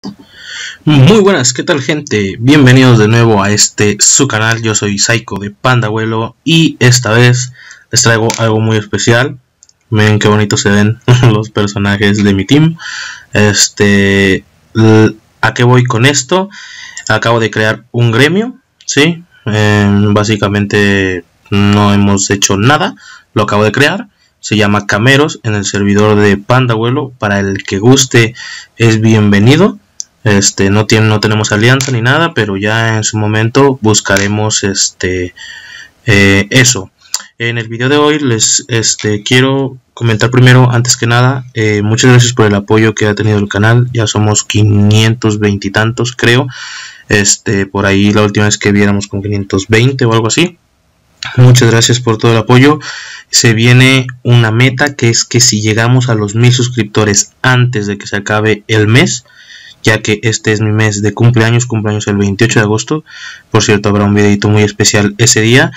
Muy buenas, ¿qué tal gente? Bienvenidos de nuevo a su canal. Yo soy Psycho de Pandabuelo y esta vez les traigo algo muy especial. Miren qué bonito se ven los personajes de mi team. ¿A qué voy con esto? Acabo de crear un gremio, ¿sí? Básicamente no hemos hecho nada, lo acabo de crear. Se llama Cameros en el servidor de Pandabuelo. Para el que guste es bienvenido. No tenemos alianza ni nada, pero ya en su momento buscaremos eso. En el video de hoy les quiero comentar primero, antes que nada, muchas gracias por el apoyo que ha tenido el canal. Ya somos 520 y tantos, creo. Por ahí la última vez que viéramos con 520 o algo así. Muchas gracias por todo el apoyo. Se viene una meta, que es que si llegamos a los 1000 suscriptores antes de que se acabe el mes, ya que este es mi mes de cumpleaños el 28 de agosto. Por cierto, habrá un videito muy especial ese día.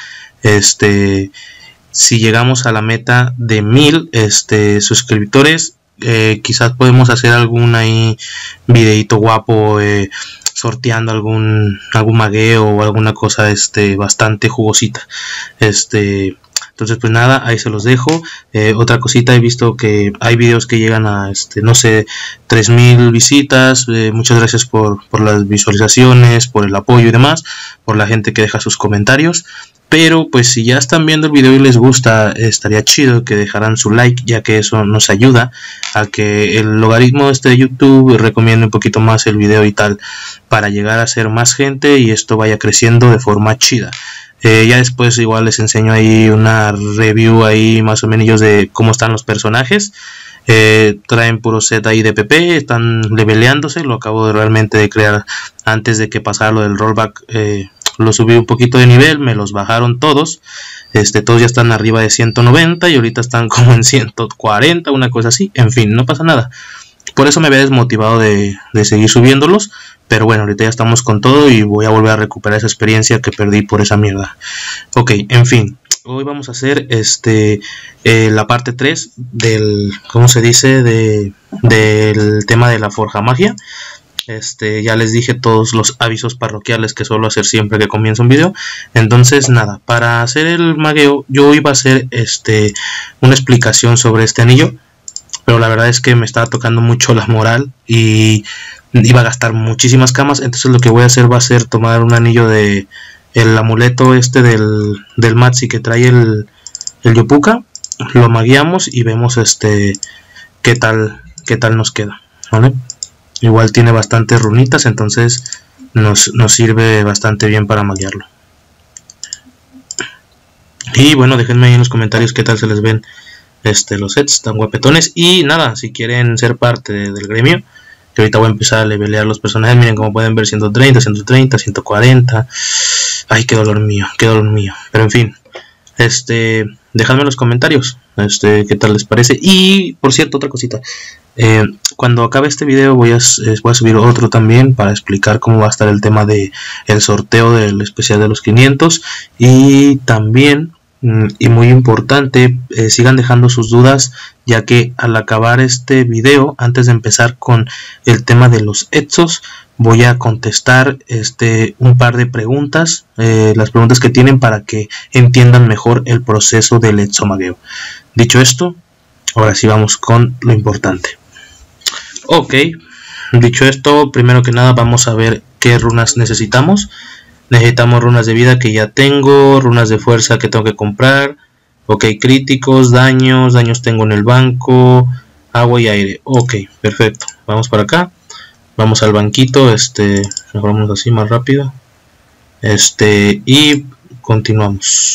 Si llegamos a la meta de 1000 suscriptores, quizás podemos hacer algún ahí videito guapo, sorteando algún magueo o alguna cosa bastante jugosita. Entonces pues nada, ahí se los dejo. Otra cosita, he visto que hay videos que llegan a no sé, 3000 visitas. Muchas gracias por las visualizaciones, por el apoyo y demás, por la gente que deja sus comentarios. Pero pues si ya están viendo el video y les gusta, estaría chido que dejaran su like, ya que eso nos ayuda a que el logaritmo de YouTube recomiende un poquito más el video y tal, para llegar a ser más gente y esto vaya creciendo de forma chida. Ya después igual les enseño ahí una review ahí más o menos de cómo están los personajes. Traen puro set ahí de PP, están leveleándose. Lo acabo realmente de crear antes de que pasara lo del rollback. Lo subí un poquito de nivel, me los bajaron todos. Todos ya están arriba de 190 y ahorita están como en 140, una cosa así. En fin, no pasa nada. Por eso me había desmotivado de seguir subiéndolos. Pero bueno, ahorita ya estamos con todo y voy a volver a recuperar esa experiencia que perdí por esa mierda. Ok, en fin. Hoy vamos a hacer la parte 3 del, ¿cómo se dice? Del tema de la forja magia. Ya les dije todos los avisos parroquiales que suelo hacer siempre que comienzo un video. Entonces nada, para hacer el magueo yo iba a hacer una explicación sobre este anillo. Pero la verdad es que me estaba tocando mucho la moral y iba a gastar muchísimas camas. Entonces lo que voy a hacer va a ser tomar un anillo de el amuleto del Matsi que trae el Yopuka. Lo magueamos y vemos qué tal nos queda, ¿vale? Igual tiene bastantes runitas, entonces nos sirve bastante bien para maguearlo. Y bueno, déjenme ahí en los comentarios qué tal se les ven los sets tan guapetones. Y nada, si quieren ser parte del gremio, que ahorita voy a empezar a levelear los personajes. Miren como pueden ver, 130, 130, 140. Ay, qué dolor mío, qué dolor mío. Pero en fin, dejadme en los comentarios qué tal les parece. Y por cierto, otra cosita, cuando acabe este video voy a subir otro también para explicar cómo va a estar el tema de el sorteo del especial de los 500. Y también, y muy importante, sigan dejando sus dudas, ya que al acabar este video, antes de empezar con el tema de los Exos, voy a contestar un par de preguntas, las preguntas que tienen, para que entiendan mejor el proceso del exomagueo. Dicho esto, ahora sí vamos con lo importante. Ok, dicho esto, primero que nada vamos a ver qué runas necesitamos. Necesitamos runas de vida que ya tengo, runas de fuerza que tengo que comprar. Ok, críticos, daños tengo en el banco, agua y aire. Ok, perfecto. Vamos para acá. Vamos al banquito, mejoramos así más rápido. Y continuamos.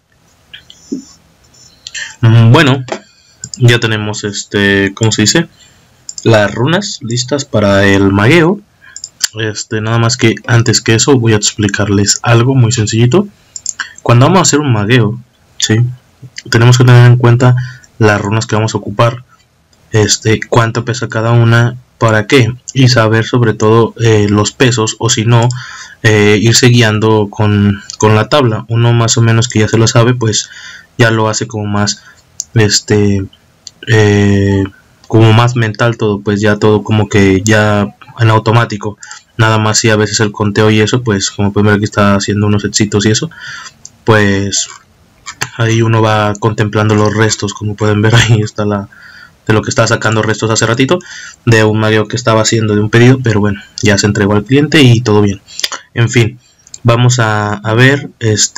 Bueno, ya tenemos ¿cómo se dice? Las runas listas para el magueo. Nada más que antes que eso voy a explicarles algo muy sencillito. Cuando vamos a hacer un magueo, ¿sí? Tenemos que tener en cuenta las runas que vamos a ocupar, cuánto pesa cada una, para qué, y saber sobre todo los pesos, o si no, irse guiando con la tabla. Uno más o menos que ya se lo sabe, pues ya lo hace como más como más mental todo, pues ya todo como que ya en automático. Nada más si a veces el conteo y eso, pues como pueden ver aquí está haciendo unos éxitos y eso, pues ahí uno va contemplando los restos. Como pueden ver, ahí está de lo que estaba sacando restos hace ratito, de un magueo que estaba haciendo de un pedido, pero bueno, ya se entregó al cliente y todo bien. En fin, vamos a ver,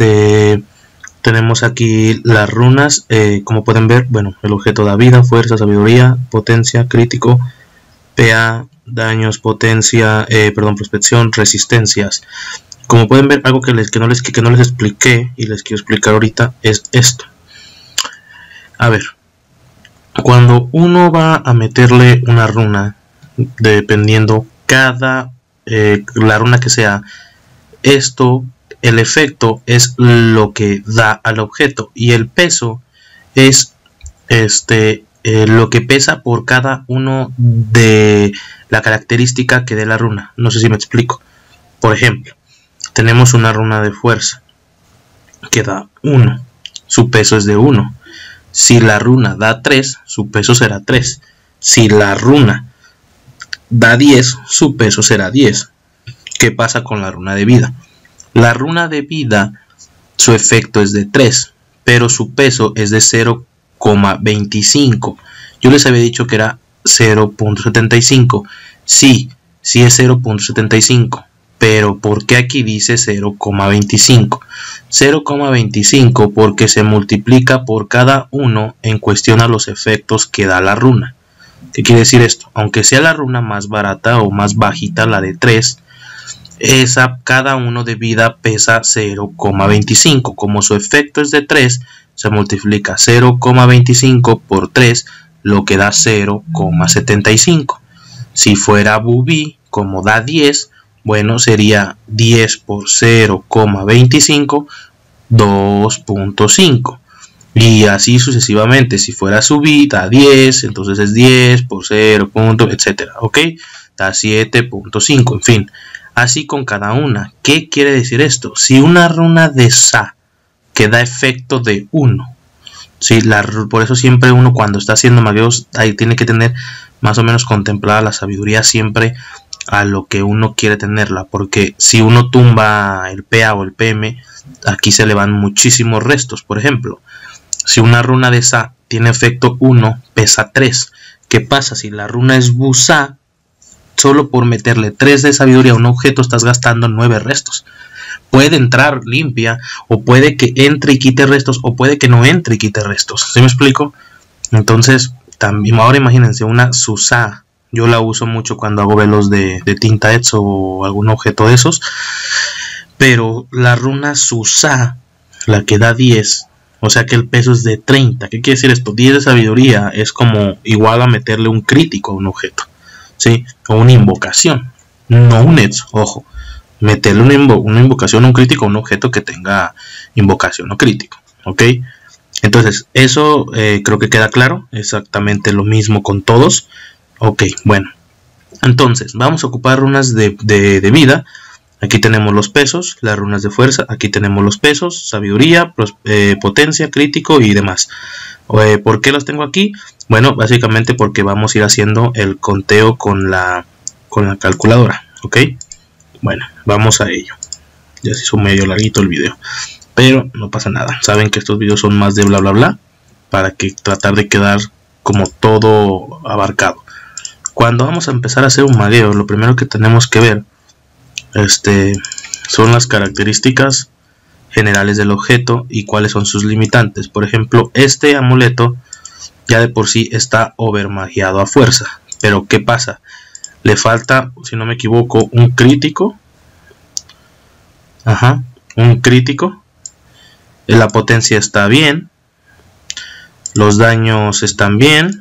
tenemos aquí las runas, como pueden ver, bueno, el objeto da vida, fuerza, sabiduría, potencia, crítico, PA, daños, potencia, prospección, resistencias. Como pueden ver, algo que no les expliqué y les quiero explicar ahorita es esto. A ver, cuando uno va a meterle una runa, dependiendo la runa que sea, el efecto es lo que da al objeto y el peso es lo que pesa por cada uno de la característica que dé la runa. No sé si me explico. Por ejemplo, tenemos una runa de fuerza que da 1, su peso es de 1. Si la runa da 3, su peso será 3. Si la runa da 10, su peso será 10. ¿Qué pasa con la runa de vida? La runa de vida, su efecto es de 3, pero su peso es de 0,25. Yo les había dicho que era 0.75. Sí es 0.75. Pero ¿por qué aquí dice 0,25? 0,25 porque se multiplica por cada uno en cuestión a los efectos que da la runa. ¿Qué quiere decir esto? Aunque sea la runa más barata o más bajita, la de 3, cada uno de vida pesa 0,25. Como su efecto es de 3, se multiplica 0,25 por 3, lo que da 0,75. Si fuera Bubi, como da 10, bueno, sería 10 por 0,25, 2.5. Y así sucesivamente. Si fuera subida a 10, entonces es 10 por 0, etcétera. ¿Ok? Da 7.5. En fin, así con cada una. ¿Qué quiere decir esto? Si una runa de Sa que da efecto de 1, ¿sí? Por eso siempre uno cuando está haciendo magueos ahí tiene que tener más o menos contemplada la sabiduría siempre a lo que uno quiere tenerla, porque si uno tumba el PA o el PM, aquí se le van muchísimos restos. Por ejemplo, si una runa de Sa tiene efecto 1, pesa 3. ¿Qué pasa? Si la runa es Busa, solo por meterle 3 de sabiduría a un objeto estás gastando 9 restos. Puede entrar limpia, o puede que entre y quite restos, o puede que no entre y quite restos. ¿Sí me explico? Entonces, también ahora imagínense una Susa. Yo la uso mucho cuando hago velos de tinta Etso o algún objeto de esos. Pero la runa Susa, la que da 10, o sea que el peso es de 30. ¿Qué quiere decir esto? 10 de sabiduría es como igual a meterle un crítico a un objeto, ¿sí? O una invocación, no un Etso, ojo. Meterle una invocación, un crítico a un objeto que tenga invocación o crítico, ¿ok? Entonces, eso creo que queda claro. Exactamente lo mismo con todos. Ok, bueno, entonces vamos a ocupar runas de vida. Aquí tenemos los pesos, las runas de fuerza. Aquí tenemos los pesos, sabiduría, potencia, crítico y demás. ¿Por qué los tengo aquí? Bueno, básicamente porque vamos a ir haciendo el conteo con la calculadora. Ok, bueno, vamos a ello. Ya se hizo medio larguito el video, pero no pasa nada. Saben que estos videos son más de bla bla bla, para que tratar de quedar como todo abarcado. Cuando vamos a empezar a hacer un magueo, lo primero que tenemos que ver son las características generales del objeto y cuáles son sus limitantes. Por ejemplo, este amuleto ya de por sí está overmagiado a fuerza, pero ¿qué pasa? Le falta, si no me equivoco, un crítico. Ajá, un crítico. La potencia está bien, los daños están bien.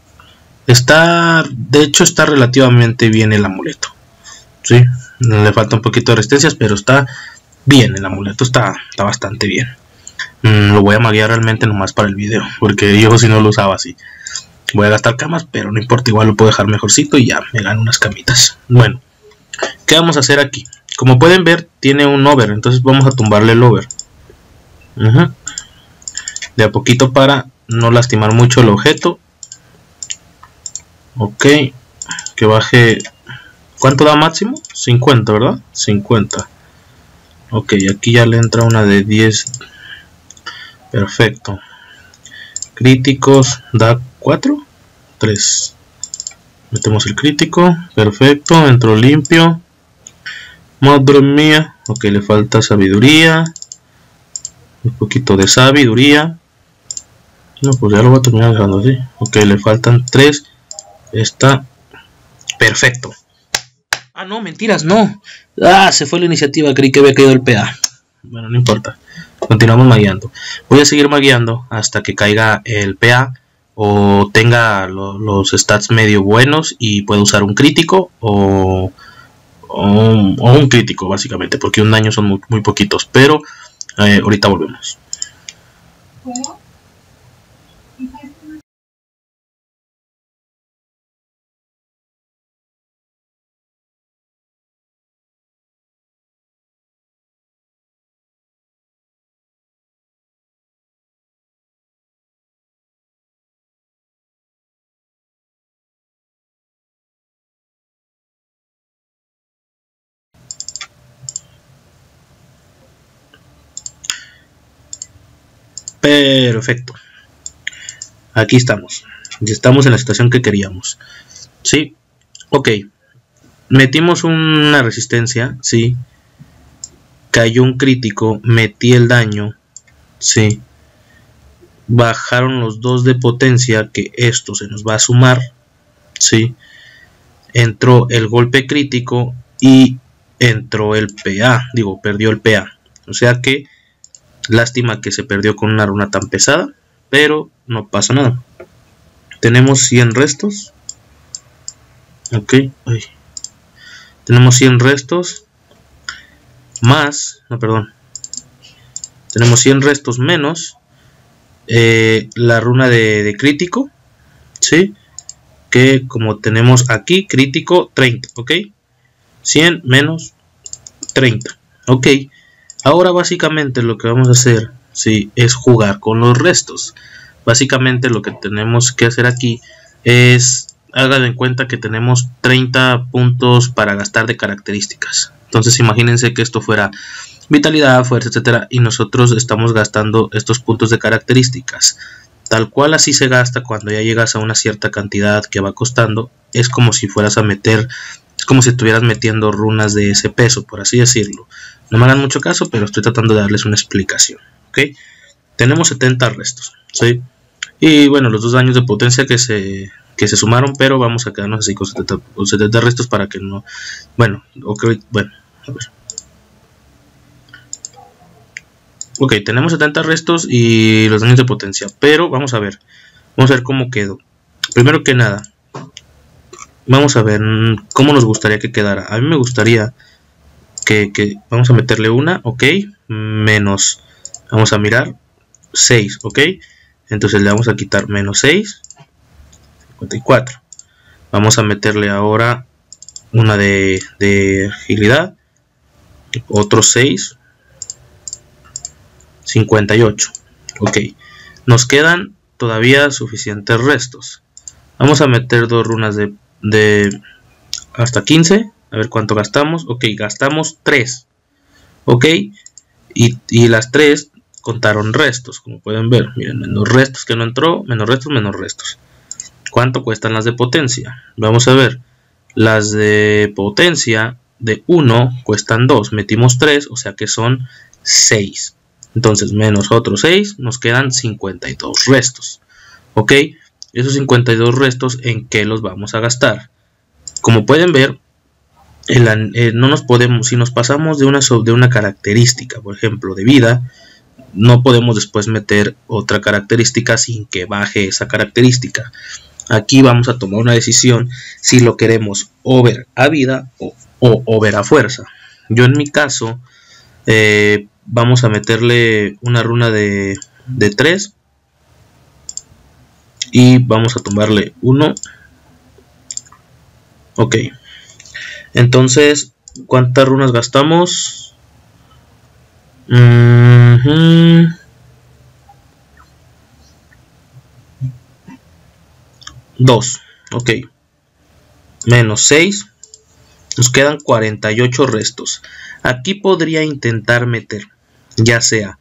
De hecho está relativamente bien el amuleto, ¿sí? Le falta un poquito de resistencias, pero está bien, el amuleto está bastante bien. Lo voy a maguear realmente nomás para el video, porque yo si no lo usaba así. Voy a gastar camas, pero no importa, igual lo puedo dejar mejorcito y ya me gano unas camitas. Bueno, ¿qué vamos a hacer aquí? Como pueden ver, tiene un over, entonces vamos a tumbarle el over. De a poquito para no lastimar mucho el objeto. Ok, que baje ¿Cuánto da máximo? 50, ¿verdad? 50. Ok, aquí ya le entra una de 10. Perfecto. Críticos da 4. 3. Metemos el crítico. Perfecto. Entró limpio. Madre mía. Ok, le falta sabiduría. Un poquito de sabiduría. No, pues ya lo voy a terminar dejando así. Ok, le faltan 3. Está perfecto. Ah, no, mentiras, no. Ah, se fue la iniciativa, creí que había caído el PA. Bueno, no importa. Continuamos magueando. Voy a seguir magueando hasta que caiga el PA o tenga los stats medio buenos y pueda usar un crítico o un crítico, básicamente, porque un daño son muy poquitos. Pero ahorita volvemos. Perfecto. Aquí estamos. Ya estamos en la situación que queríamos. Sí. Ok. Metimos una resistencia. Sí. Cayó un crítico. Metí el daño. Sí. Bajaron los 2 de potencia. Que esto se nos va a sumar. Sí. Entró el golpe crítico. Y entró el PA. Digo, perdió el PA. O sea que lástima que se perdió con una runa tan pesada. Pero no pasa nada. Tenemos 100 restos. Ok. Ay. Tenemos 100 restos. Más. No, perdón. Tenemos 100 restos menos. La runa de crítico. ¿Sí? Que como tenemos aquí, crítico 30. Ok. 100 menos 30. Ok. Ahora básicamente lo que vamos a hacer, ¿sí?, es jugar con los restos. Básicamente lo que tenemos que hacer aquí es, hagan en cuenta que tenemos 30 puntos para gastar de características. Entonces imagínense que esto fuera vitalidad, fuerza, etcétera, y nosotros estamos gastando estos puntos de características. Tal cual así se gasta cuando ya llegas a una cierta cantidad que va costando. Es como si fueras a meter, es como si estuvieras metiendo runas de ese peso, por así decirlo. No me hagan mucho caso, pero estoy tratando de darles una explicación. ¿Ok? Tenemos 70 restos, ¿sí? Y bueno, los 2 daños de potencia que se sumaron, pero vamos a quedarnos así con 70 restos para que no... Bueno, okay, bueno, a ver. Ok, tenemos 70 restos y los daños de potencia, pero vamos a ver cómo quedó. Primero que nada, vamos a ver cómo nos gustaría que quedara. A mí me gustaría que vamos a meterle una, ok, menos, vamos a mirar, 6, ok. Entonces le vamos a quitar menos 6, 54. Vamos a meterle ahora una de agilidad, otro 6, 58. Ok, nos quedan todavía suficientes restos. Vamos a meter 2 runas de hasta 15. A ver cuánto gastamos. Ok, gastamos 3. Ok, y las 3 contaron restos, como pueden ver. Miren, menos restos que no entró, menos restos, menos restos. ¿Cuánto cuestan las de potencia? Vamos a ver. Las de potencia de 1 cuestan 2. Metimos 3, o sea que son 6. Entonces, menos otros 6, nos quedan 52 restos. Ok, esos 52 restos, ¿en qué los vamos a gastar? Como pueden ver, no nos podemos, si nos pasamos de una característica, por ejemplo, de vida, no podemos después meter otra característica sin que baje esa característica. Aquí vamos a tomar una decisión si lo queremos over a vida o over a fuerza. Yo en mi caso vamos a meterle una runa de 3 y vamos a tomarle 1. Ok, entonces ¿cuántas runas gastamos? 2. Ok, menos 6, Nos quedan 48 restos. Aquí podría intentar meter, ya sea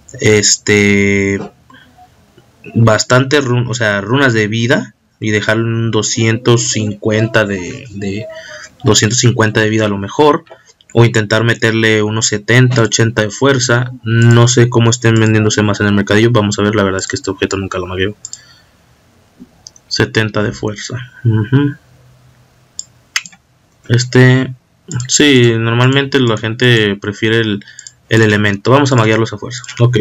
bastante runas de vida y dejar un 250 de 250 de vida a lo mejor, o intentar meterle unos 70, 80 de fuerza. No sé cómo estén vendiéndose más en el mercadillo. Vamos a ver, la verdad es que este objeto nunca lo magueo. 70 de fuerza. Sí, normalmente la gente prefiere el elemento. Vamos a maguearlos a fuerza. Ok.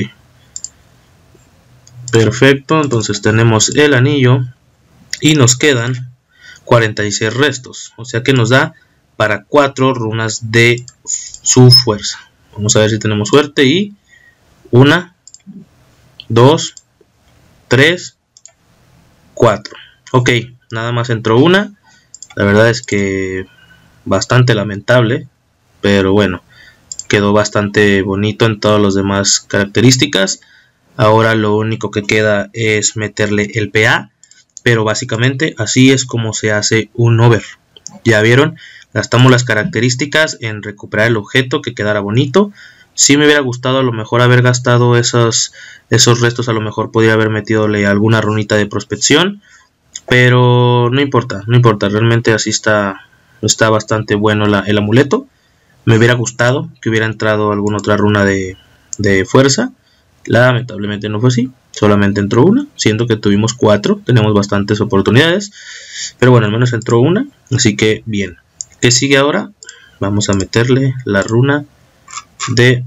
Perfecto, entonces tenemos el anillo y nos quedan 46 restos. O sea que nos da para 4 runas de su fuerza. Vamos a ver si tenemos suerte. Y 1, 2, 3, 4. Ok, nada más entró una. La verdad es que bastante lamentable, pero bueno, quedó bastante bonito en todas las demás características. Ahora lo único que queda es meterle el PA, pero básicamente así es como se hace un over. Ya vieron, gastamos las características en recuperar el objeto, que quedara bonito. Si me hubiera gustado a lo mejor haber gastado esos restos, a lo mejor podría haber metidole alguna runita de prospección, pero no importa, realmente así está bastante bueno el amuleto. Me hubiera gustado que hubiera entrado alguna otra runa de fuerza. Lamentablemente no fue así, solamente entró una, siendo que tuvimos 4, tenemos bastantes oportunidades, pero bueno, al menos entró una, así que bien. ¿Qué sigue ahora? Vamos a meterle la runa de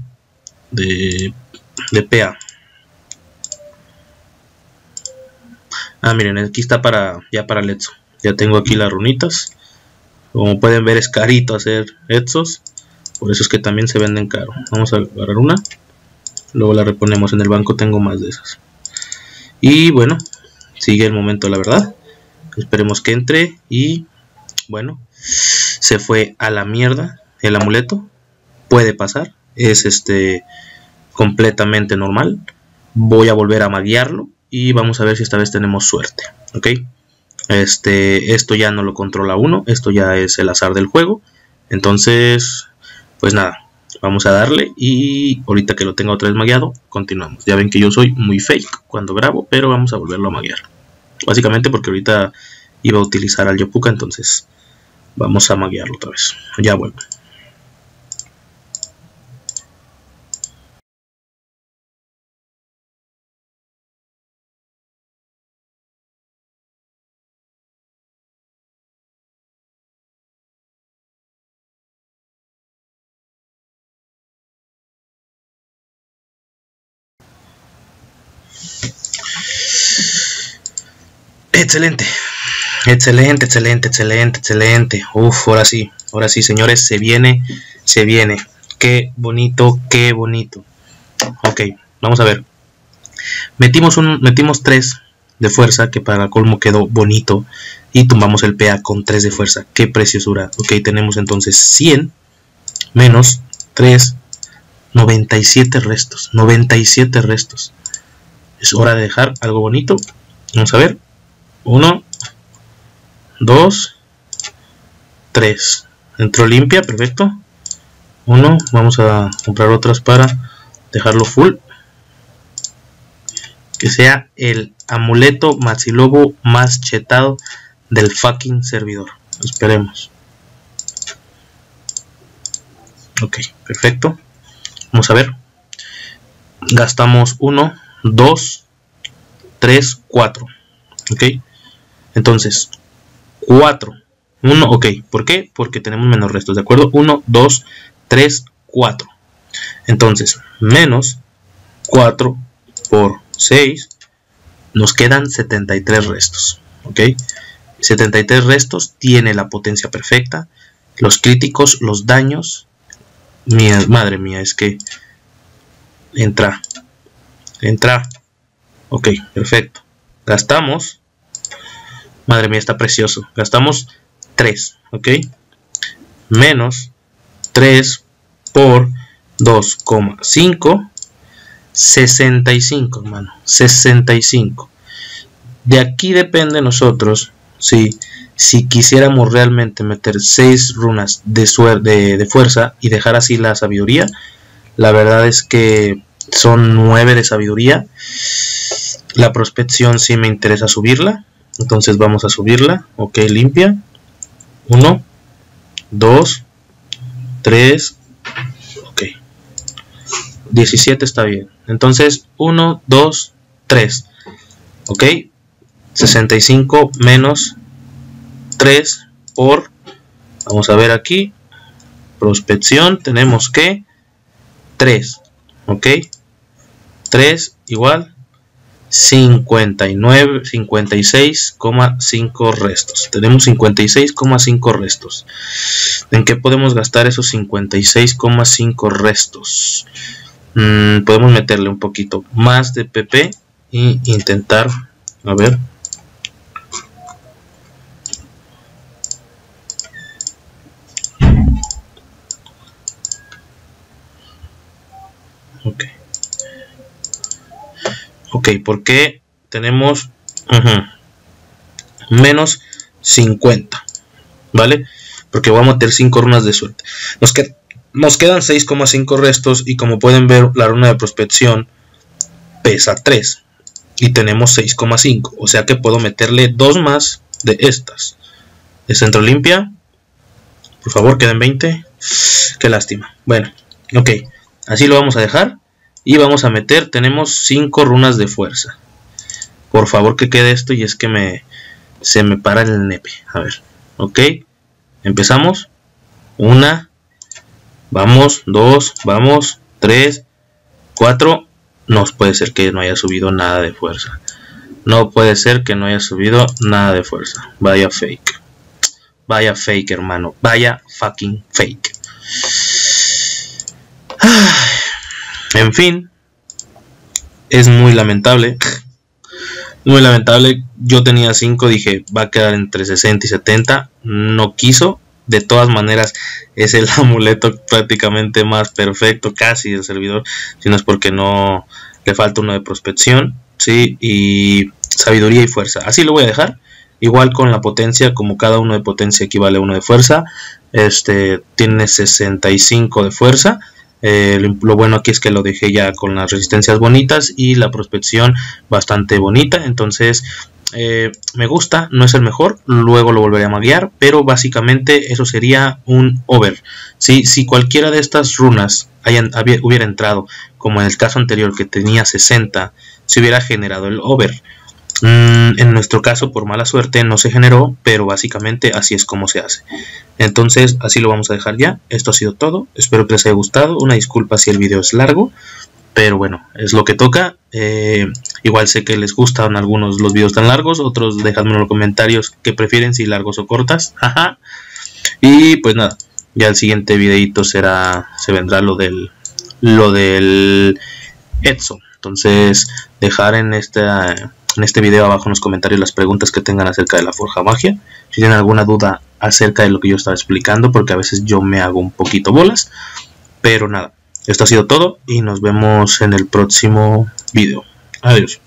PA. Miren, aquí está ya para el Etso. Ya tengo aquí las runitas. Como pueden ver, es carito hacer Etsos, por eso es que también se venden caro. Vamos a agarrar una, luego la reponemos. En el banco tengo más de esas. Y bueno, sigue el momento, la verdad. Esperemos que entre. Y bueno, se fue a la mierda el amuleto. Puede pasar, es completamente normal. Voy a volver a maguearlo y vamos a ver si esta vez tenemos suerte. Ok, esto ya no lo controla uno, esto ya es el azar del juego. Entonces, pues nada, vamos a darle y ahorita que lo tenga otra vez magueado, continuamos. Ya ven que yo soy muy fake cuando grabo, pero vamos a volverlo a maguear. Básicamente porque ahorita iba a utilizar al Yopuka, entonces vamos a maguearlo otra vez. Ya vuelvo. Excelente. Uf, ahora sí, señores, se viene. Qué bonito. Ok, vamos a ver. Metimos 3 de fuerza, que para colmo quedó bonito. Y tumbamos el PA con 3 de fuerza. Qué preciosura. Ok, tenemos entonces 100 menos 3, 97 restos. 97 restos. Es hora de dejar algo bonito. Vamos a ver. 1, 2, 3. Entró limpia, perfecto. 1, vamos a comprar otras para dejarlo full. Que sea el amuleto Maxilobo más chetado del fucking servidor. Esperemos. Ok, perfecto. Vamos a ver. Gastamos 1, 2, 3, 4. Ok. Entonces, 4. 1, ok. ¿Por qué? Porque tenemos menos restos, ¿de acuerdo? 1, 2, 3, 4. Entonces, menos 4 por 6. Nos quedan 73 restos. Ok. 73 restos. Tiene la potencia perfecta. Los críticos, los daños. Madre mía, es que... Entra. Ok, perfecto. Gastamos... Madre mía, está precioso. Gastamos 3, ¿ok? Menos 3 por 2,5. 65, hermano. 65. De aquí depende nosotros si quisiéramos realmente meter 6 runas de fuerza y dejar así la sabiduría, la verdad es que son 9 de sabiduría. La prospección sí me interesa subirla, entonces vamos a subirla. Ok, limpia. 1, 2, 3, ok. 17 está bien. Entonces 1, 2, 3. Ok. 65 menos 3 por, vamos a ver aquí, prospección, tenemos que 3, ok, 3 igual 56,5 restos. Tenemos 56,5 restos. ¿En qué podemos gastar esos 56,5 restos? Podemos meterle un poquito más de PP e intentar, a ver, ok, porque tenemos menos 50, ¿vale? Porque voy a meter 5 runas de suerte. Nos quedan 6,5 restos y como pueden ver la runa de prospección pesa 3 y tenemos 6,5, o sea que puedo meterle 2 más de estas. De centro limpia, por favor queden 20, qué lástima. Bueno, ok, así lo vamos a dejar. Y vamos a meter, tenemos 5 runas de fuerza. Por favor que quede esto y es que se me para el nepe. A ver, ok. Empezamos. 1. Vamos, 2, vamos, 3, 4. No puede ser que no haya subido nada de fuerza. No puede ser que no haya subido nada de fuerza. Vaya fake. Vaya fake, hermano. Vaya fucking fake. En fin, es muy lamentable. Muy lamentable. Yo tenía 5, dije va a quedar entre 60 y 70. No quiso. De todas maneras, es el amuleto prácticamente más perfecto casi del servidor. Si no es porque no le falta uno de prospección, ¿sí? Y sabiduría y fuerza. Así lo voy a dejar. Igual con la potencia, como cada uno de potencia equivale a uno de fuerza. Tiene 65 de fuerza. Lo bueno aquí es que lo dejé ya con las resistencias bonitas y la prospección bastante bonita. Entonces me gusta, no es el mejor, luego lo volveré a maguear, pero básicamente eso sería un over. Si cualquiera de estas runas hubiera entrado, como en el caso anterior que tenía 60, se hubiera generado el over. En nuestro caso, por mala suerte, no se generó, pero básicamente así es como se hace. Entonces, así lo vamos a dejar ya. Esto ha sido todo. Espero que les haya gustado. Una disculpa si el video es largo, pero bueno, es lo que toca. Igual sé que les gustan algunos los videos tan largos, otros dejadme en los comentarios qué prefieren, si largos o cortas. Y pues nada, ya el siguiente videito se vendrá lo del Edson. Entonces, dejar en este video abajo en los comentarios las preguntas que tengan acerca de la Forja Magia. Si tienen alguna duda acerca de lo que yo estaba explicando, porque a veces yo me hago un poquito bolas. Pero nada, esto ha sido todo y nos vemos en el próximo video. Adiós.